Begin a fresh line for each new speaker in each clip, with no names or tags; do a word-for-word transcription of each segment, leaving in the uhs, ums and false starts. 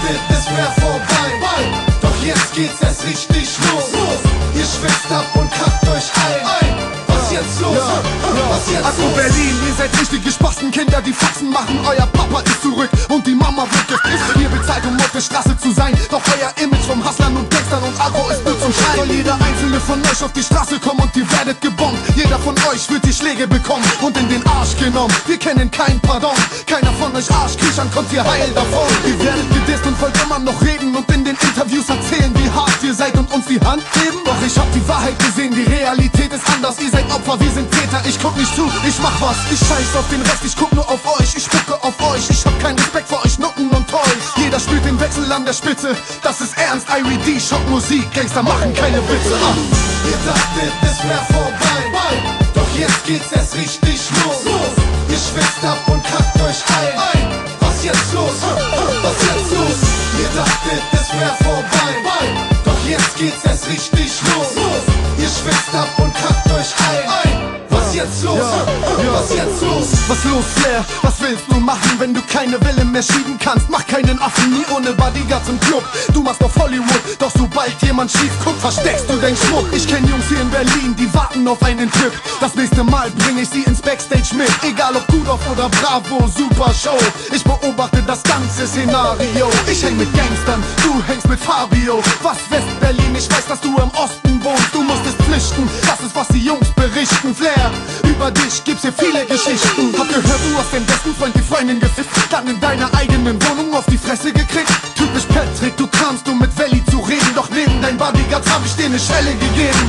dachtet, es wär vorbei, doch jetzt geht's erst richtig los. Ihr schwitzt ab und kackt euch ein. Was jetzt los? Ja, ja. Was jetzt
Akku
los?
Berlin, ihr seid richtige Spastenkinder, die Faxen machen. Euer Papa ist zurück und die Mama wird gefrisst. Ihr bezahlt, um auf der Straße zu sein, doch euer Image vom Hustlern und Gangstern und Agro ist nur zum Schein. Soll jeder einzelne von euch auf die Straße kommen und ihr werdet gebombt. Jeder von euch wird die Schläge bekommen und in den Arsch genommen. Wir kennen kein Pardon, keiner von euch Arschkriechern kommt hier heil davon. Ihr werdet gedisst und wollt immer noch reden und in den Interviews erzählen, wie hart ihr seid und uns die Hand geben. Doch ich hab die Wahrheit gesehen, die Realität ist anders. Ihr seid Opfer, wir sind Täter, ich guck nicht zu, ich mach was. Ich scheiß auf den Rest, ich guck nur auf euch, ich spucke auf euch. Ich hab keinen Respekt vor euch Nutten und Toys. Jeder spürt den Wechsel an der Spitze, das ist ernst, I R E D, Schockmusik, Gangster machen keine Witze. Ah.
Ihr dachtet, es wär vorbei, doch jetzt geht's erst richtig los. Ihr schwitzt ab und kackt euch ein. Was jetzt los? Was jetzt los? Ihr dachtet, es wär vorbei, doch jetzt geht's erst richtig los. Ihr schwitzt ab und kackt euch ein. Was jetzt los?
Ja, ja.
Was jetzt los?
Was los, Flair? Was willst du machen, wenn du keine Welle mehr schieben kannst? Mach keinen Affen, nie ohne Bodyguards im Club. Du machst auf Hollywood, doch sobald jemand schief guckt, versteckst du deinen Schmuck. Ich kenn Jungs hier in Berlin, die warten auf einen Tipp. Das nächste Mal bring ich sie ins Backstage mit. Egal ob Rudolf oder Bravo, super Show. Ich beobachte das ganze Szenario. Ich häng mit Gangstern, du hängst mit Fabio. Was West-Berlin, ich weiß, dass du im Osten wohnst. Du musstest pflichten, das ist was die Jungs berichten. Flair, über dich gibt's hier viele Geschichten. Hab gehört, du hast deinen besten Freund die Freundin gefickt, dann in deiner eigenen Wohnung auf die Fresse gekriegt. Typisch Patrick, du kamst um mit Valley zu reden, doch neben deinen Bodyguards hab ich dir ne Schelle gegeben.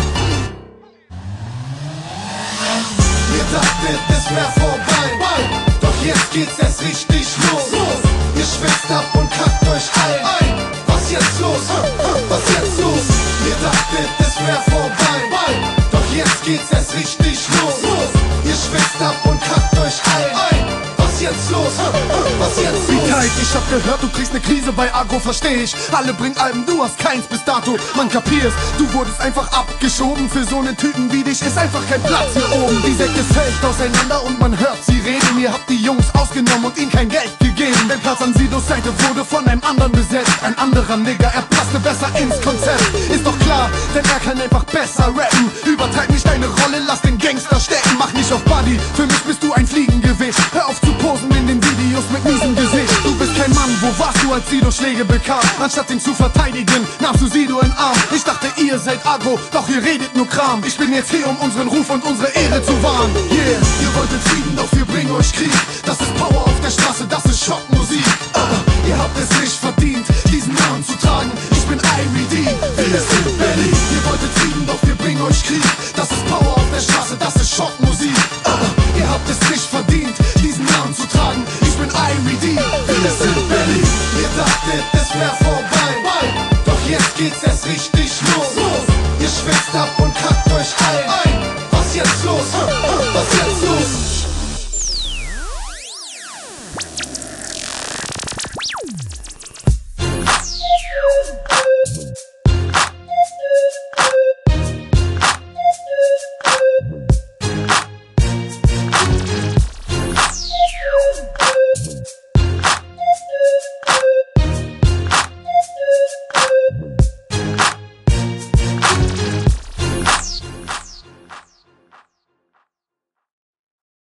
Ihr dachtet, es wär vorbei, doch jetzt geht's erst richtig los. Ihr schwitzt ab und kackt euch ein. Was jetzt los? Was jetzt los? Ihr dachtet, es wär vorbei, doch jetzt geht's erst richtig los. Ihr schwitzt ab und kackt euch ein. Was jetzt los? Was jetzt los?
Wie tight, ich hab gehört, du kriegst ne Krise bei Agro, versteh ich. Alle bringen Alben, du hast keins bis dato. Man kapierst, du wurdest einfach abgeschoben. Für so ne Typen wie dich ist einfach kein Platz hier oben. Die Säcke fällt auseinander und man hört sie reden. Ihr habt die Jungs ausgenommen und ihnen kein Geld gegeben. Dein Platz an Sidos Seite wurde von einem anderen besetzt. Ein anderer Nigger, er passte besser ins Konzept. Ist doch klar, denn er kann einfach besser rappen. Übertreib nicht deine Rolle, lass den Gangster stecken. Mach nicht auf Buddy, für mich bist du ein Fliegengewicht. Hör auf zu posen in den Videos mit miesem Gesicht. Du bist kein Mann, wo warst du, als Sido Schläge bekam? Anstatt ihn zu verteidigen, nahmst du Sido in Arm. Ich dachte, ihr seid Agro, doch ihr redet nur Kram. Ich bin jetzt hier, um unseren Ruf und unsere Ehre zu wahren. Yeah, ihr wolltet Frieden, doch wir bringen euch Krieg. Das ist Power auf der Straße, das ist Schockmusik. Aber ihr habt es nicht verdient, diesen Namen zu tragen. Ich bin I R E D, wir sind Berlin. Ihr wolltet Frieden, doch wir bringen euch Krieg. Das ist Power auf der Straße, das ist Schockmusik. Aber ihr habt es nicht verdient, diesen Namen zu tragen. Ich bin I R E D, wir sind Berlin.
Ihr dachtet, es wär vorbei, doch jetzt geht's erst richtig los. Ihr schwitzt ab und kackt euch ein. Was jetzt los? Was jetzt los?